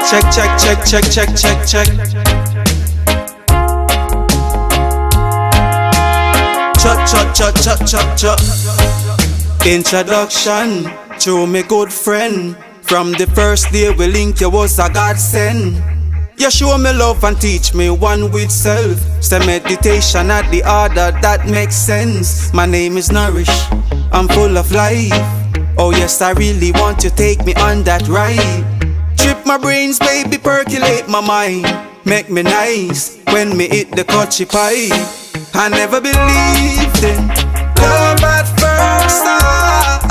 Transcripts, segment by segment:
Check, check, check, check, check, check, check. Chut, chut, chut, chut, chut, chut. Introduction to me good friend. From the first day we linked, you was a godsend. You show me love and teach me one with self. Say meditation at the order, that makes sense. My name is Nourish, I'm full of life. Oh yes, I really want to take me on that ride. Trip my brains, baby, percolate my mind. Make me nice when me hit the cutchy pie. I never believed in love at first sight,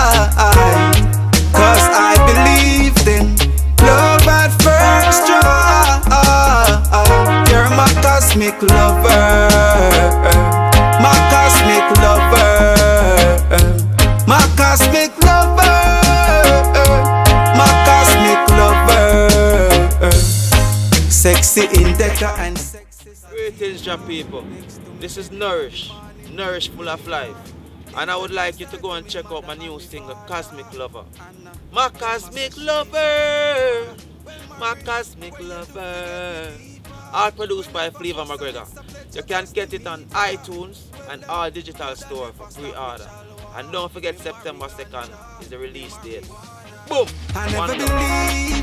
cause I believed in love at first try. You're my cosmic lover, my cosmic lover, my cosmic lover, my cosmic lover. Sexy in Deca and sexy. Greetings, Jah people. This is Nourish, Nourish full of life. And I would like you to go and check out my new single, Cosmic Lover. My cosmic lover, my cosmic lover. All produced by Flavor McGregor. You can get it on iTunes and all digital stores for pre-order. And don't forget September 2nd is the release date. Boom! I never believed